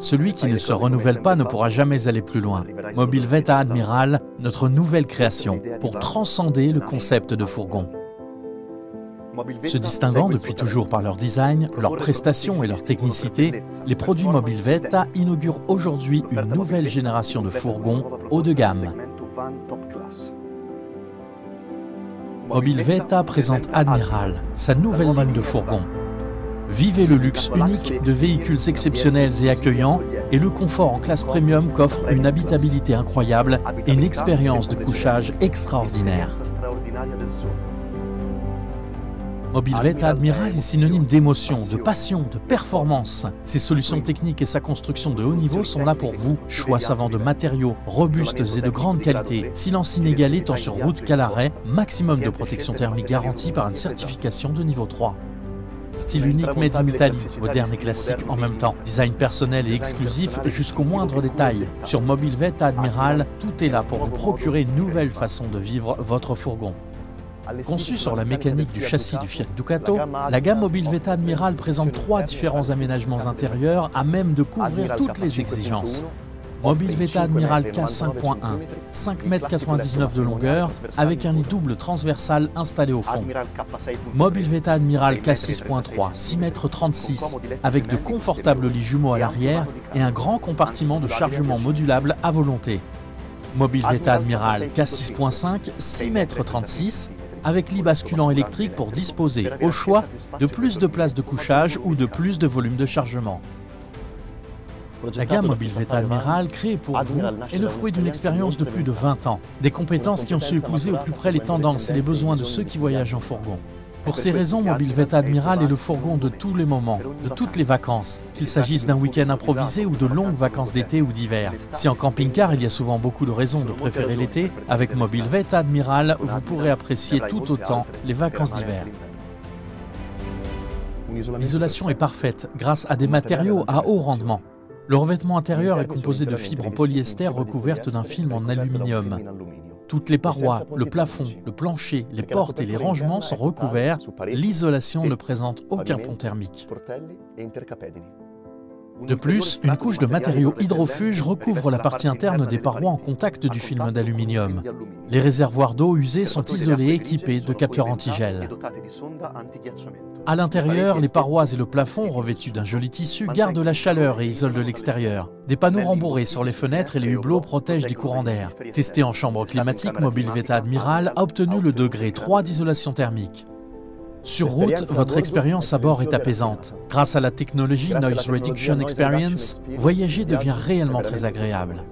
Celui qui ne se renouvelle pas ne pourra jamais aller plus loin. Mobilvetta Admiral, notre nouvelle création, pour transcender le concept de fourgon. Se distinguant depuis toujours par leur design, leur prestations et leur technicité, les produits Mobilvetta inaugurent aujourd'hui une nouvelle génération de fourgons haut de gamme. Mobilvetta présente Admiral, sa nouvelle ligne de fourgons. Vivez le luxe unique de véhicules exceptionnels et accueillants et le confort en classe premium qu'offre une habitabilité incroyable et une expérience de couchage extraordinaire. Mobilvetta Admiral est synonyme d'émotion, de passion, de performance. Ses solutions techniques et sa construction de haut niveau sont là pour vous. Choix savant de matériaux, robustes et de grande qualité, silence inégalé tant sur route qu'à l'arrêt, maximum de protection thermique garantie par une certification de niveau 3. Style unique made in Italy, moderne et classique en même temps. Design personnel et exclusif jusqu'au moindre détail. Sur Mobilvetta Admiral, tout est là pour vous procurer une nouvelle façon de vivre votre fourgon. Conçue sur la mécanique du châssis du Fiat Ducato, la gamme Mobilvetta Admiral présente 3 différents aménagements intérieurs à même de couvrir toutes les exigences. Mobilvetta Admiral K 5.1, 5,99 m de longueur, avec un lit double transversal installé au fond. Mobilvetta Admiral K 6.3, 6,36 m, avec de confortables lits jumeaux à l'arrière et un grand compartiment de chargement modulable à volonté. Mobilvetta Admiral K 6.5, 6,36 m, avec lit basculant électrique pour disposer, au choix, de plus de places de couchage ou de plus de volume de chargement. La gamme Mobilvetta Admiral, créée pour vous, est le fruit d'une expérience de plus de 20 ans. Des compétences qui ont su épouser au plus près les tendances et les besoins de ceux qui voyagent en fourgon. Pour ces raisons, Mobilvetta Admiral est le fourgon de tous les moments, de toutes les vacances, qu'il s'agisse d'un week-end improvisé ou de longues vacances d'été ou d'hiver. Si en camping-car, il y a souvent beaucoup de raisons de préférer l'été, avec Mobilvetta Admiral, vous pourrez apprécier tout autant les vacances d'hiver. L'isolation est parfaite grâce à des matériaux à haut rendement. Le revêtement intérieur est composé de fibres en polyester recouvertes d'un film en aluminium. Toutes les parois, le plafond, le plancher, les portes et les rangements sont recouverts. L'isolation ne présente aucun pont thermique. De plus, une couche de matériaux hydrofuge recouvre la partie interne des parois en contact du film d'aluminium. Les réservoirs d'eau usée sont isolés et équipés de capteurs antigel. À l'intérieur, les parois et le plafond, revêtus d'un joli tissu, gardent la chaleur et isolent de l'extérieur. Des panneaux rembourrés sur les fenêtres et les hublots protègent des courants d'air. Testé en chambre climatique, Mobilvetta Admiral a obtenu le degré 3 d'isolation thermique. Sur route, votre expérience à bord est apaisante. Grâce à la technologie Noise Reduction Experience, voyager devient réellement très agréable.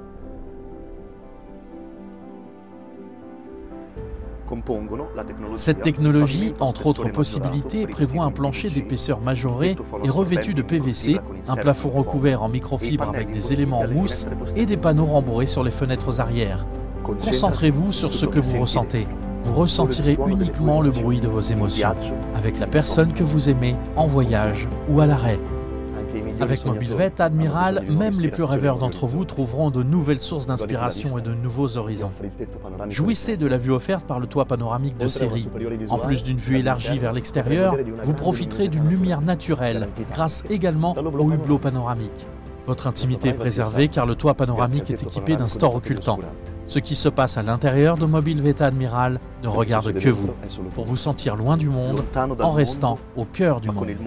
Cette technologie, entre autres possibilités, prévoit un plancher d'épaisseur majorée et revêtu de PVC, un plafond recouvert en microfibre avec des éléments en mousse et des panneaux rembourrés sur les fenêtres arrière. Concentrez-vous sur ce que vous ressentez. Vous ressentirez uniquement le bruit de vos émotions, avec la personne que vous aimez, en voyage ou à l'arrêt. Avec Mobilvetta Admiral, même les plus rêveurs d'entre vous trouveront de nouvelles sources d'inspiration et de nouveaux horizons. Jouissez de la vue offerte par le toit panoramique de série. En plus d'une vue élargie vers l'extérieur, vous profiterez d'une lumière naturelle, grâce également au hublot panoramique. Votre intimité est préservée car le toit panoramique est équipé d'un store occultant. Ce qui se passe à l'intérieur de Mobilvetta Admiral ne regarde que vous, pour vous sentir loin du monde en restant au cœur du monde.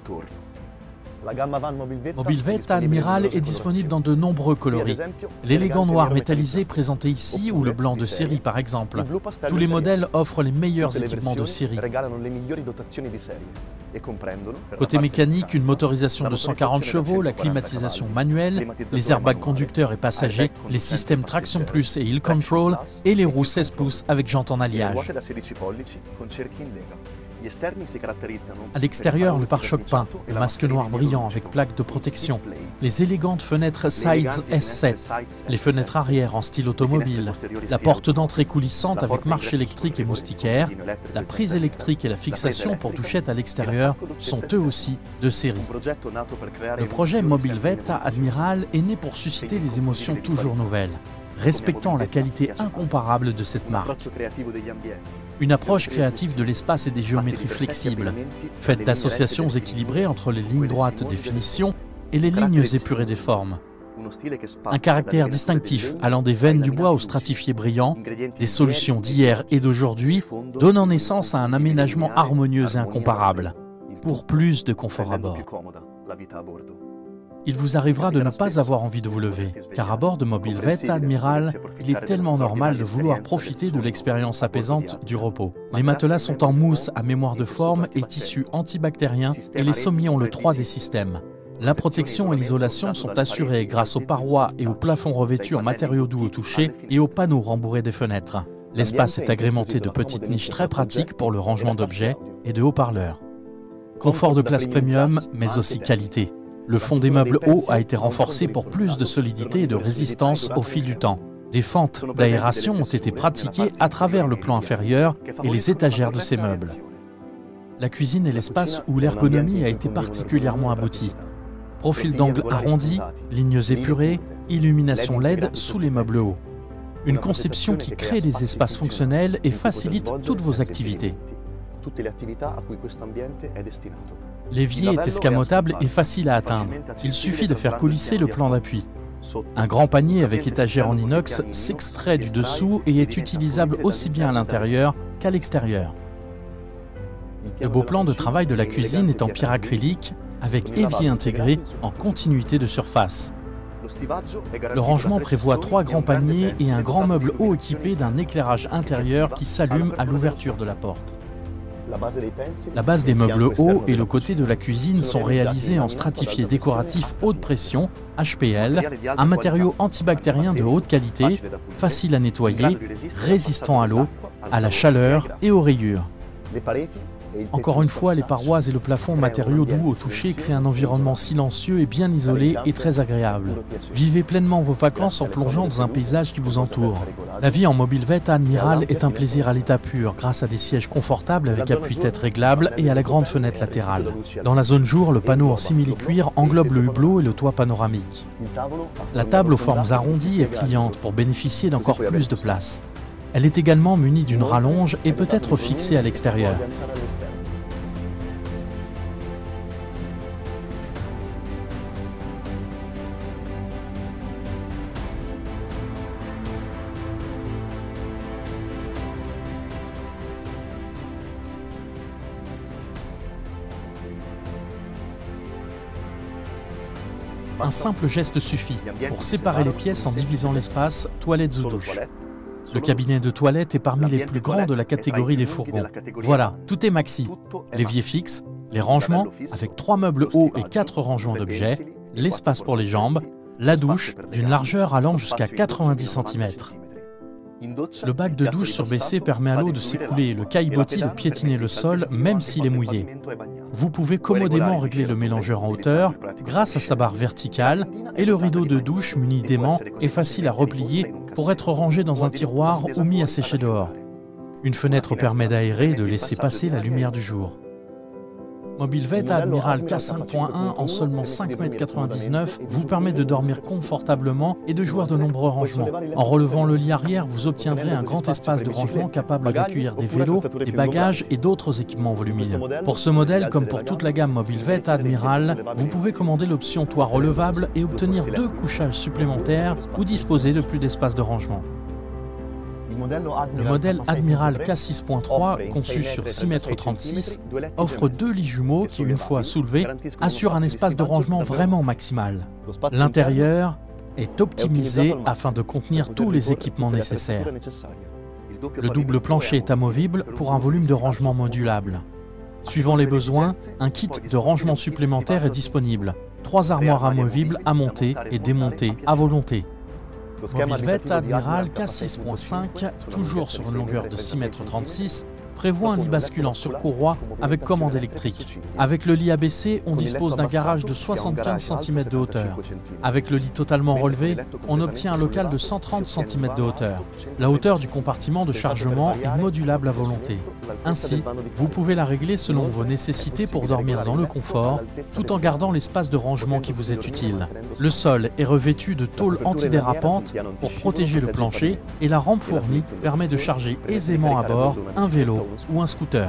Mobilvetta Admiral est disponible dans de nombreux coloris. L'élégant noir métallisé présenté ici ou le blanc de série par exemple. Tous les modèles offrent les meilleurs équipements de série. Côté mécanique, une motorisation de 140 chevaux, la climatisation manuelle, les airbags conducteurs et passagers, les systèmes Traction Plus et Hill Control et les roues 16 pouces avec jantes en alliage. À l'extérieur, le pare-choc peint, le masque noir brillant avec plaque de protection, les élégantes fenêtres Sides S7, les fenêtres arrière en style automobile, la porte d'entrée coulissante avec marche électrique et moustiquaire, la prise électrique et la fixation pour douchette à l'extérieur sont eux aussi de série. Le projet Mobilvetta Admiral est né pour susciter des émotions toujours nouvelles, respectant la qualité incomparable de cette marque. Une approche créative de l'espace et des géométries flexibles, faite d'associations équilibrées entre les lignes droites des finitions et les lignes épurées des formes. Un caractère distinctif allant des veines du bois au stratifié brillant, des solutions d'hier et d'aujourd'hui, donnant naissance à un aménagement harmonieux et incomparable, pour plus de confort à bord. Il vous arrivera de ne pas avoir envie de vous lever, car à bord de Mobilvet Admiral, il est tellement normal de vouloir profiter de l'expérience apaisante du repos. Les matelas sont en mousse à mémoire de forme et tissus antibactériens et les sommiers ont le 3D système. La protection et l'isolation sont assurées grâce aux parois et aux plafonds revêtus en matériaux doux au toucher et aux panneaux rembourrés des fenêtres. L'espace est agrémenté de petites niches très pratiques pour le rangement d'objets et de haut-parleurs. Confort de classe premium, mais aussi qualité. Le fond des meubles hauts a été renforcé pour plus de solidité et de résistance au fil du temps. Des fentes d'aération ont été pratiquées à travers le plan inférieur et les étagères de ces meubles. La cuisine est l'espace où l'ergonomie a été particulièrement aboutie. Profil d'angle arrondi, lignes épurées, illumination LED sous les meubles hauts. Une conception qui crée des espaces fonctionnels et facilite toutes vos activités. L'évier est escamotable et facile à atteindre. Il suffit de faire coulisser le plan d'appui. Un grand panier avec étagère en inox s'extrait du dessous et est utilisable aussi bien à l'intérieur qu'à l'extérieur. Le beau plan de travail de la cuisine est en pierre acrylique avec évier intégré en continuité de surface. Le rangement prévoit 3 grands paniers et un grand meuble haut équipé d'un éclairage intérieur qui s'allume à l'ouverture de la porte. La base des meubles hauts et le côté de la cuisine sont réalisés en stratifié décoratif haute pression, HPL, un matériau antibactérien de haute qualité, facile à nettoyer, résistant à l'eau, à la chaleur et aux rayures. Encore une fois, les parois et le plafond matériaux doux au toucher créent un environnement silencieux et bien isolé et très agréable. Vivez pleinement vos vacances en plongeant dans un paysage qui vous entoure. La vie en Mobilvet Admiral est un plaisir à l'état pur grâce à des sièges confortables avec appuie-tête réglable et à la grande fenêtre latérale. Dans la zone jour, le panneau en simili-cuir englobe le hublot et le toit panoramique. La table aux formes arrondies est pliante pour bénéficier d'encore plus de place. Elle est également munie d'une rallonge et peut être fixée à l'extérieur. Un simple geste suffit pour séparer les pièces en divisant l'espace toilettes ou douches. Le cabinet de toilette est parmi les plus grands de la catégorie des fourgons. Voilà, tout est maxi. L'évier fixe, les rangements avec 3 meubles hauts et 4 rangements d'objets, l'espace pour les jambes, la douche d'une largeur allant jusqu'à 90 cm. Le bac de douche surbaissé permet à l'eau de s'écouler et le caillebotis de piétiner le sol même s'il est mouillé. Vous pouvez commodément régler le mélangeur en hauteur grâce à sa barre verticale et le rideau de douche muni d'aimant est facile à replier pour être rangé dans un tiroir ou mis à sécher dehors. Une fenêtre permet d'aérer et de laisser passer la lumière du jour. Mobilvet Admiral K5.1 en seulement 5,99 m vous permet de dormir confortablement et de jouir de nombreux rangements. En relevant le lit arrière, vous obtiendrez un grand espace de rangement capable d'accueillir des vélos, des bagages et d'autres équipements volumineux. Pour ce modèle, comme pour toute la gamme Mobilvet Admiral, vous pouvez commander l'option toit relevable et obtenir 2 couchages supplémentaires ou disposer de plus d'espace de rangement. Le modèle Admiral K6.3, conçu sur 6,36 m, offre 2 lits jumeaux qui, une fois soulevés, assurent un espace de rangement vraiment maximal. L'intérieur est optimisé afin de contenir tous les équipements nécessaires. Le double plancher est amovible pour un volume de rangement modulable. Suivant les besoins, un kit de rangement supplémentaire est disponible. 3 armoires amovibles à monter et démonter à volonté. Mobilvet Admiral K6.5, toujours sur une longueur de 6,36 m, prévoit un lit basculant sur courroie avec commande électrique. Avec le lit abaissé, on dispose d'un garage de 75 cm de hauteur. Avec le lit totalement relevé, on obtient un local de 130 cm de hauteur. La hauteur du compartiment de chargement est modulable à volonté. Ainsi, vous pouvez la régler selon vos nécessités pour dormir dans le confort, tout en gardant l'espace de rangement qui vous est utile. Le sol est revêtu de tôle antidérapante pour protéger le plancher et la rampe fournie permet de charger aisément à bord un vélo ou un scooter.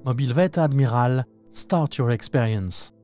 Mobilvet Admiral, start your experience.